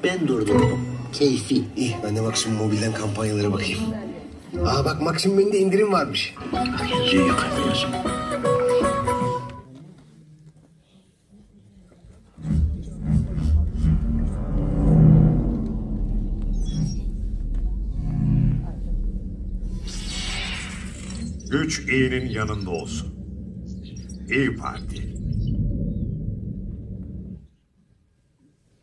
Ben durdurdum. Keyfi. İyi, ben de Maxim Mobil'den kampanyalara bakayım. Aa bak, Maxim Menü'nde indirim varmış. Yazıyor yukarıda yazıyor. Güç iyinin yanında olsun. İyi Parti.